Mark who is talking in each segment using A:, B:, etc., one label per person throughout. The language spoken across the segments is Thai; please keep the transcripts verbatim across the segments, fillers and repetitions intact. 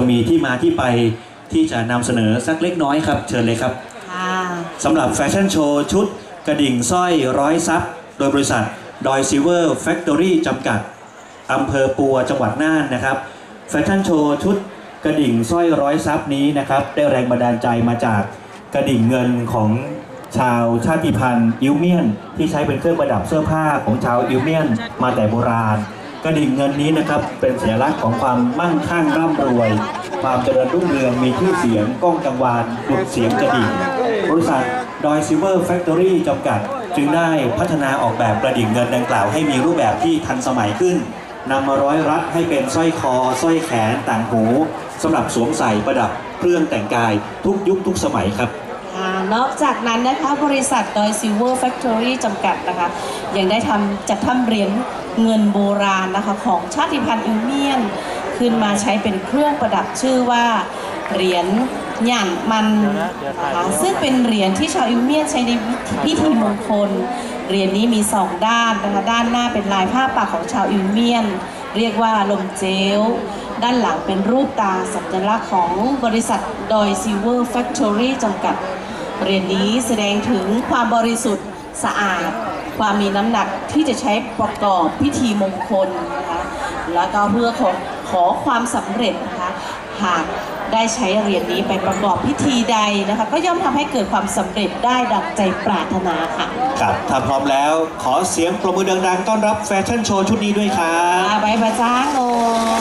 A: มีที่มาที่ไปที่จะนำเสนอสักเล็กน้อยครับเชิญเลยครับสำหรับแฟชั่นโชว์ชุดกระดิ่งสร้อยร้อยซับโดยบริษัทดอยซิลเวอร์แฟคทอรี่จำกัดอำเภอปัวจังหวัดน่านนะครับแฟชั่นโชว์ชุดกระดิ่งสร้อยร้อยซับนี้นะครับได้แรงบันดาลใจมาจากกระดิ่งเงินของชาวชาติพันธุ์อิวเมียนที่ใช้เป็นเครื่องประดับเสื้อผ้าของชาวอิวเมียนมาแต่โบราณกระดิ่งเงินนี้นะครับเป็นสัญลักษณ์ของความมั่งคั่งร่ำรวยความเจริญรุ่งเรืองมีชื่อเสียงก้องกังวานดุจเสียงกระดิ่งบริษัทดอยซิลเวอร์แฟคทอรี่จำกัดจึงได้พัฒนาออกแบบกระดิ่งเงินดังกล่าวให้มีรูปแบบที่ทันสมัยขึ้นนำมาร้อยรัดให้เป็นสร้อยคอสร้อยแขนต่างหูสำหรับสวมใส่ประดับเครื่องแต่งกายทุกยุคทุกสมัยครับ
B: นอกจากนั้นนะคะบริษัทดอยซิลเวอร์แฟคทอรี่จำกัดนะคะยังได้ทำจัดทำเหรียญเงินโบราณนะคะของชาติพันธุ์อิวเมียนขึ้นมาใช้เป็นเครื่องประดับชื่อว่าเหรียญหยั่นมันนะคะซึ่งเป็นเหรียญที่ชาวอิวเมียนใช้ในพิธีมงคลเหรียญนี้มีสองด้านนะคะด้านหน้าเป็นลายผ้าปักของชาวอิวเมียนเรียกว่าลมเจลด้านหลังเป็นรูปตาสัญลักษณ์ของบริษัทดอยซิลเวอร์แฟคทอรี่จำกัดเหรียญนี้แสดงถึงความบริสุทธิ์สะอาดความมีน้ำหนักที่จะใช้ประกอบพิธีมงคลนะคะแล้วก็เพื่อขอขอความสำเร็จนะคะหากได้ใช้เหรียญนี้ไปประกอบพิธีใดนะคะก็ย่อมทำให้เกิดความสำเร็จได้ดังใจปรารถนาค่ะ
A: ครับถ้าพร้อมแล้วขอเสียงปรบมือดังๆต้อนรับแฟชั่นโชว์ชุดนี้ด้วยครับ
B: ใบประจ้างโอ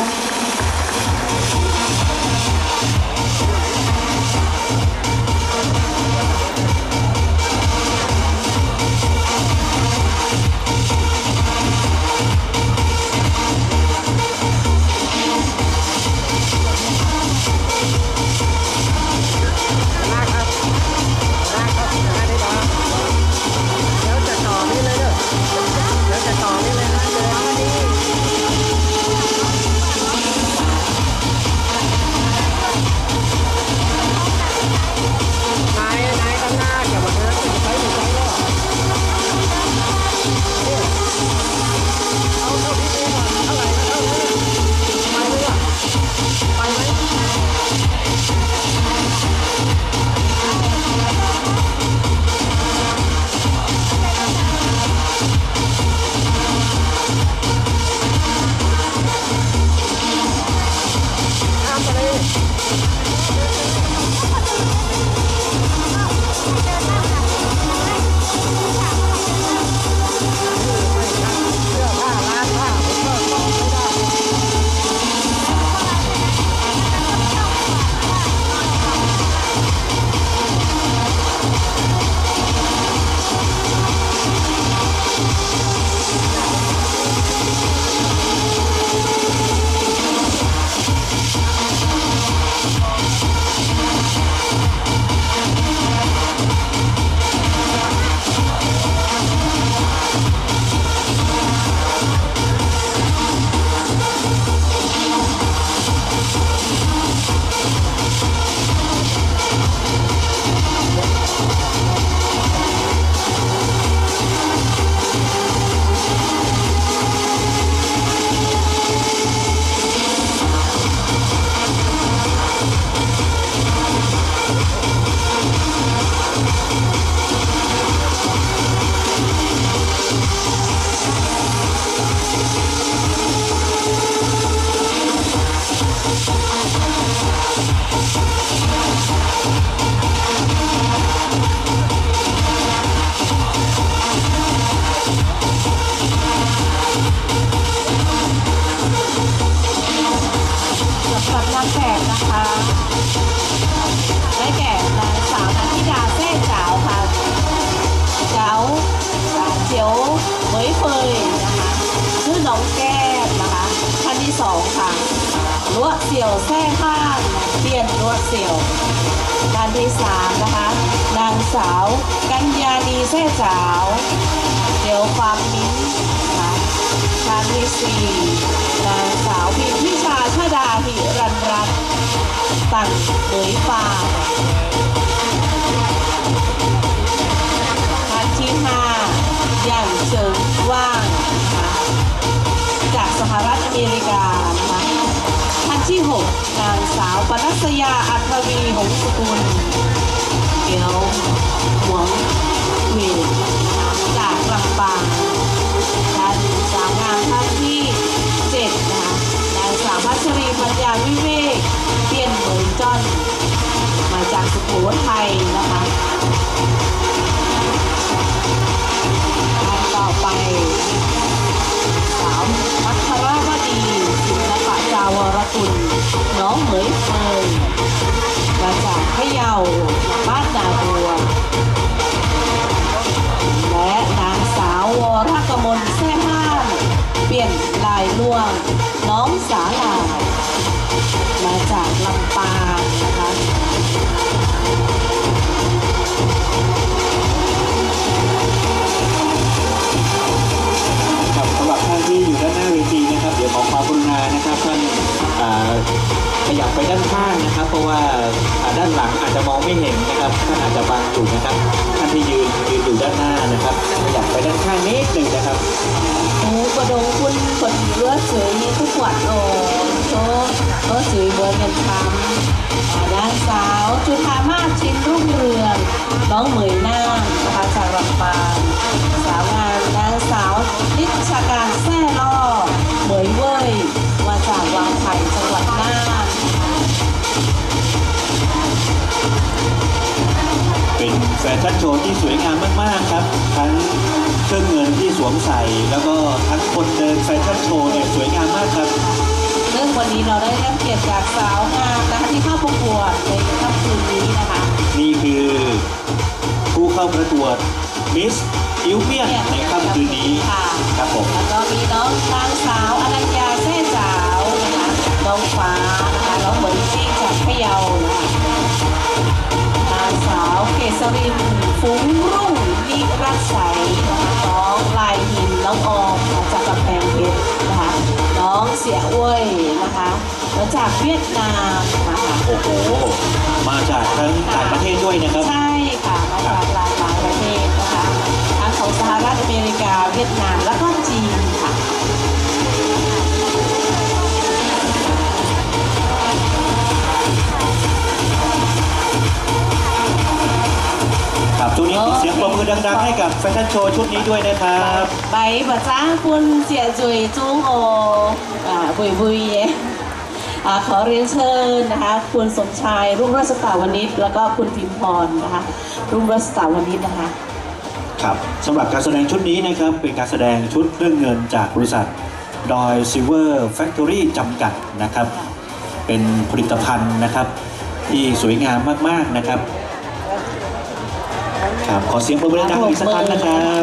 B: เสี่ยวแท่ข้างเตียนรวดเสี่ยวด้านที่สามนะคะนางสาวกัญญาณีแท่จ๋าวเดี๋ยวความมิ้นนะคะด้านที่สี่นางสาวพิมพิชาชดาหิรันรัตน์ตั้งเผยฟ้าด้านที่ห้าย่างเฉิงว่างนะคะจากสหรัฐอเมริกานะคะท่านที่หกนางสาวษยาอัธวีหงสกุลเดี๋ยวหวงเวีจากลำปางและสาวงามท่านที่เจ็ดนะคะนางสาวพัชรีปัญญาวิเวกเพียนเหมยจ้อนมาจากสุโขทัยนะคะต่อไปสาวพัทรวดีศิลปะจาวรกุลน้องเหมยเฟยมาจากพะเยาบ้านนาบัวและนางสาววรกมลแซ่ห้ามเปลี่ยนลายล่วงน้องสาลามาจากลำปางนะคะ
A: ครับสำหรับท่านที่อยู่ด้านหน้าเวทีนะครับเดี๋ยวขอความกรุณานะครับท่านขยับไปด้านข้างนะครับเพราะว่าด้านหลังอาจจะมองไม่เห็นนะครับท่านอาจจะบังอยู่นะครับท่านที่ยืนยืนอยู่ด้านหน้านะครับขยับไปด้านข้างนิดหนึ่งนะครับ
B: โอ้กระดงคุณคนเลือดสวยทุกวันโอ้โชก็สวยเบอร์เงินคำนางสาวจุฑามาศชินรุ่งเรืองน้องเหมยน่านนะคะจากลำปางสาวงามนางสาวนิชาการแซ่ล่อเหมยเว่ยมาจากวังไผ่จังหวัดน่าน
A: เป็นแฟชั่นโชว์ที่สวยงามมากๆครับทั้งเครื่องเงินที่สวมใส่แล้วก็ทั้งคนเดินแฟชั่นโชว์เนี่ยสวยงามมากครับ
B: เรื่องวันนี้เราได้รับเกียรติจากสาวงามนะคะที่เข้าประกวดในค่ำคืนนี้นะคะ
A: นี่คือผู้เข้าประกวดมิสอิวเมียนในค่ำคืนนี้ครับผม
B: แล้วก็มีน้องนางสาวอนัญญาแซ่จ๋าวนะคะน้องฟ้านะคะน้องเหมยซี่จากพะเยานะคะนางสาวเกษรินฟุ้งรุ่งนิรักใสน้องลายหินน้องออมจากกำแพงเพชรนะคะน้องเสียอ้วยนะคะมาจากเวียดนามนะคะ
A: โอ้โหมาจากทั้งต่างประเทศด้วยนะครับ
B: ใช่ค่ะมาจากหลายหลายประเทศนะคะทั้งของสหรัฐอเมริกาเวียดนามแล้วก็จีนค่ะ
A: ครับช่วงนี้เสียงปรบมือดังๆให้กับแฟชั่นโชว์ชุดนี้ด้วยนะครับ
B: ใบบัจ้าคุณเสียจุยจุ้งโออ่าบุยบุยขอเรียนเชิญนะคะคุณสมชายรุ่งรัชตาวณิชแล้วก็คุณพิมพรนะคะรุ่งรัชตาวณิชนะคะ
A: ครับสำหรับการแสดงชุดนี้นะครับเป็นการแสดงชุดเครื่องเงินจากบริษัทดอยซิลเวอร์แฟคทอรี่จำกัดนะครับเป็นผลิตภัณฑ์นะครับที่สวยงามมากๆนะครับครับขอเสียงปรบมือดังอีกสักครั้งนะครับ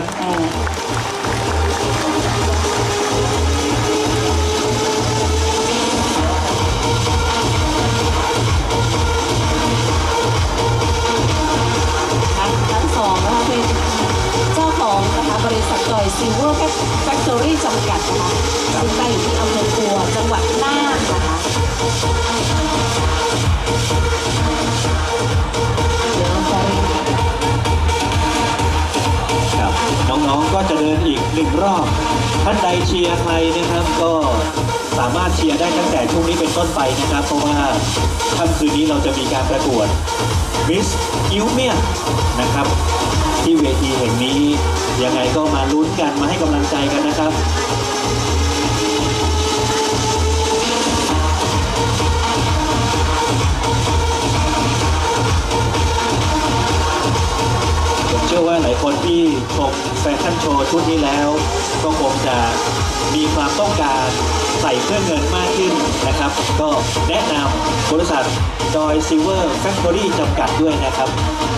B: ทั้งสองนะคะเป็นเจ้าของนะคะบริษัทดอยซิลเวอร์แฟคทอรี่จำกัดนะคะซึ่งตั้งอยู่ที่อำเภอปัวจังหวัดน่านนะคะ
A: น้องๆก็จะเดินอีกหนึ่งรอบท่านใดเชียร์ใครนะครับก็สามารถเชียร์ได้ตั้งแต่ช่วงนี้เป็นต้นไปนะครับเพราะว่าค่ำคืนนี้เราจะมีการประกวดมิสอิวเมียนนะครับที่เวทีแห่งนี้ยังไงก็มาลุ้นกันมาให้กำลังใจกันนะครับเชื่อว่าหลายคนที่ชมแฟชั่นโชว์ชุดนี้แล้วก็คงจะมีความต้องการใส่เครื่องเงินมากขึ้นนะครับก็แนะนำบริษัทดอยซิลเวอร์แฟคทอรี่จำกัดด้วยนะครับ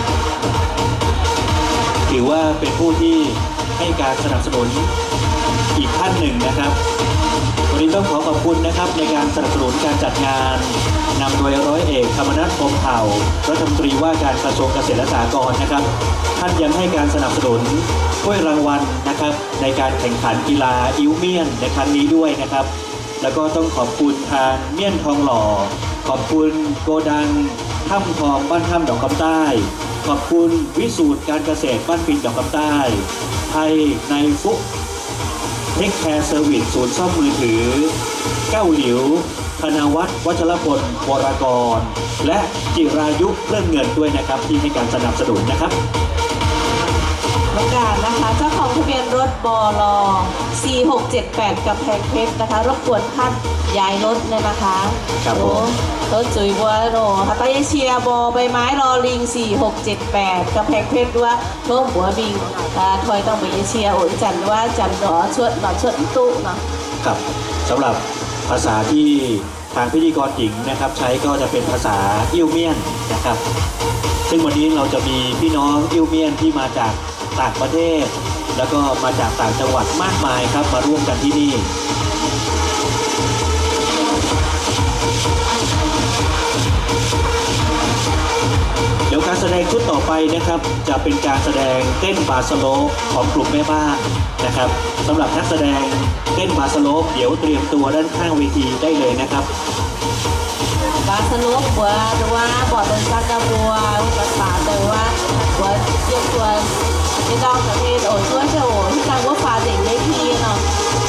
A: ถือว่าเป็นผู้ที่ให้การสนับสนุนอีกท่านหนึ่งนะครับวันนี้ต้องขอขอบคุณนะครับในการสนับสนุนการจัดงานนำโดยร้อยเอกธรรมนัส พรหมเผ่ารัฐมนตรีว่าการกระทรวงเกษตรและสหกรณ์นะครับท่านยังให้การสนับสนุนถ้วยรางวัลนะครับในการแข่งขันกีฬาอิวเมียนในครั้งนี้ด้วยนะครับแล้วก็ต้องขอบคุณทางเมี่ยนทองหล่อขอบคุณโกดังถ้ำทองบ้านถ้ำดอกคำใต้ขอบคุณวิสูตรการเกษตรบ้านปินดอกคำใต้ไทยในฟุกเทคแคร์เซอร์วิสศูนย์ซ่อมมือถือเก้าหลิวธนวัฒน์วัชรพลวรกรและจิรายุเรื่องเงินด้วยนะครับที่ให้การสนับสนุนนะครับ
B: ประกาศนะคะเจ้าของทะเบียนรถบลสี่หกเจ็ดแปดกำแพงเพชรนะคะรบกวนท่านย้ายรถเนี่ยนะคะ
A: ครับผม
B: รถจุ๋ยบัวโนค่ะไปเชียร์บอใบไม้รอลิงสี่หกเจ็ดแปดกำแพงเพชรด้วยร่วมหัวบิงทอยต้องไปเชียร์โอนจันว่าจันหนอชดหนอชดตู้เนาะ
A: ครับสำหรับภาษาที่ทางพิธีกรหญิงนะครับใช้ก็จะเป็นภาษาอิวเมียนนะครับซึ่งวันนี้เราจะมีพี่น้องอิวเมียนที่มาจากต่างประเทศแล้วก็มาจากต่างจังหวัดมากมายครับมาร่วมกันที่นี่เดี๋ยวการแสดงชุดต่อไปนะครับจะเป็นการแสดงเต้นบาสโลปของกลุ่มแม่บ้านนะครับสำหรับนักแสดงเต้นบาสโลปเดี๋ยวเตรียมตัวด้านข้างเวทีได้เลยนะครับ
B: บาสโลปบัวหรือว่าบอดเดินซักกระบัวภาษาแต่ว่าบัวเทียบตัวไม่ต้องประเทศโอ้ช่วยเจ้าโอ้ที่ทางว่าฟ้าเด็กเล็กทีเนาะ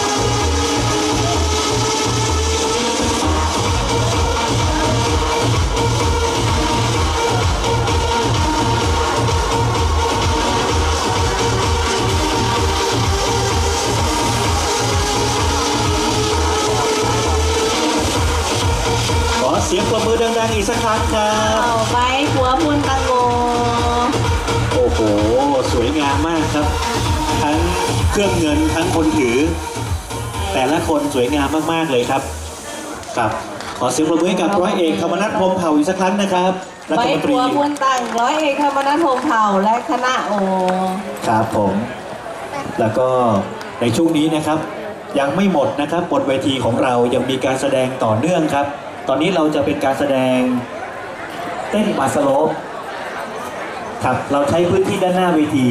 A: ขอเสียงปรบมือดังๆอีกสักครั้งครับ
B: เอาไปหัวพุนตังโม
A: โอ้โหสวยงามมากครับทั้งเครื่องเงินทั้งคนถือแต่ละคนสวยงามมากๆเลยครับครับขอเสียงปรบมือให้กับร้อยเอกธรรมนัส พรหมเผ่าอีกสักครั้งนะครับ
B: รัฐมนตรีหัวพุนตังร้อยเอกธรรมนัส พรหมเผ่าและคณะโอ
A: ครับผมแล้วก็ในช่วงนี้นะครับยังไม่หมดนะครับบนเวทีของเรายังมีการแสดงต่อเนื่องครับตอนนี้เราจะเป็นการแสดงเต้นบาสโลปครับเราใช้พื้นที่ด้านหน้าเวที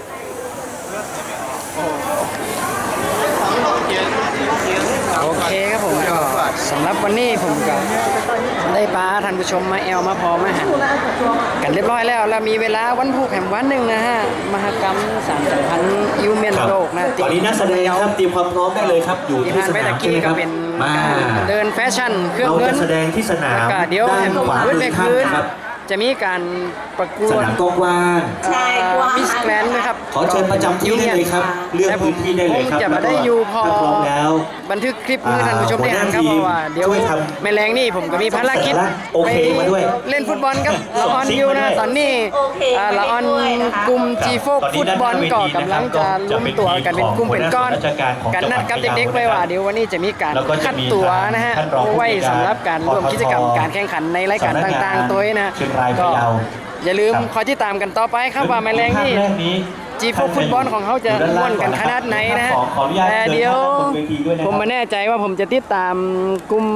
C: โอเคครับผมก็สำหรับวันนี้ผมก็ได้พาท่านผู้ชมมาแอลมาพอมาหันกันเรียบร้อยแล้วแล้วมีเวลาวันผูกแห่งวันหนึ่งนะฮะมหกรรมสารสัมพันธ์ยูเมียนโลกนะ
A: ตอนนี้นักแสดงครับเตรียมความพร้อมได้เลยครับอยู่ที่สนามใช่ไหมครับ
C: มาเดินแฟชั่นเครื่องเงิน
A: เราจะแสดงที่สนาม
C: เดี๋ยวแห่งขวาพื้นไปคืนจะมีการประกวด
A: สนามกว้าง
B: ใช่กว้าง
C: มิสแกรนด์นะครับ
A: ขอเชิญประจำที่ได้เลยครับเลือกพื้นที่ได้เลยครับ
C: จะมาได้อยู่พอ
A: พร้อมแล้ว
C: บันทึกคลิปมือท่านผู้ชมได้หันครับเพราะว่าเดี๋ยวแม่แรงนี่ผมก็มีภารกิจไปเล่นฟุตบอลกับละออนอยู่นะตอนนี้ละออนกลุ่มจีโฟกฟุตบอลก็กำลังจะรวมตัวกันเป็นกลุ่มเป็นก้อนกันนัดกับเด็กๆไว้ว่าเดี๋ยววันนี้จะมีการคัดตัวนะฮะไว้สำหรับการร่วมกิจกรรมการแข่งขันในรายการต่างๆตัวนะก็อย่าลืมคอยที่ตามกันต่อไปครับว่าแม่แรงนี่จีโฟฟุตบอลของเขาจะม่วนกันขนาดไหนนะแต่เดี๋ยวผมไม่แน่ใจว่าผมจะติดตามกลุ่ม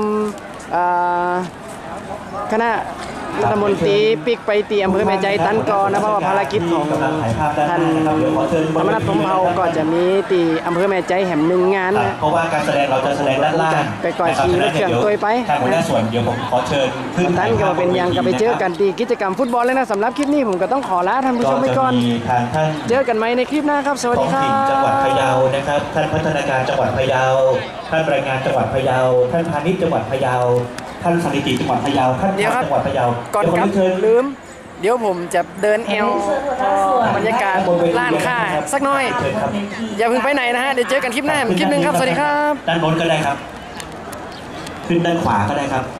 C: คณะรัฐมนตรีปิกไปเตรียมเพื่อแม่ใจตั้นกอนะเพราะว่าภารกิจของท่านธรรมนัส พรหมเผ่าก็จะมีตีอำเภอแม่ใจแห่งหนึ่งงานนะ
A: เพราะว่าการแสดงเราจะแสดงด้านล่าง
C: ไปก่อยขี่รถเครื่องตัวไป
A: ทางหัวหน้าส่วนเดี๋ยวผมขอเชิญขึ้น
C: ตั้นก็เป็นยังก็ไปเจอกันตีกิจกรรมฟุตบอลเลยนะสำหรับคลิปนี้ผมก็ต้องขอลาท่านผู้ชมไปก่อนเจอกันไหมในคลิปหน้าครับสวัสดีครับ
A: จังหวัดพะเยานะครับท่านพัฒนาการจังหวัดพะเยาท่านแรงงานจังหวัดพะเยาท่านพาณิชย์จังหวัดพะเยาท่านสถิติจังหวัดพะเยาท่านจังหวัดพะเยา
C: ก่อนครับลืมเดี๋ยวผมจะเดินแอลบรรยากาศร้านค้าสักหน่อยอย่าเพิ่งไปไหนนะฮะเดี๋ยวเจอกันคลิปหน้าคลิปหนึ่งครับสวัสดีครับ
A: ด้านบนก็ได้ครับขึ้นด้านขวาก็ได้ครับ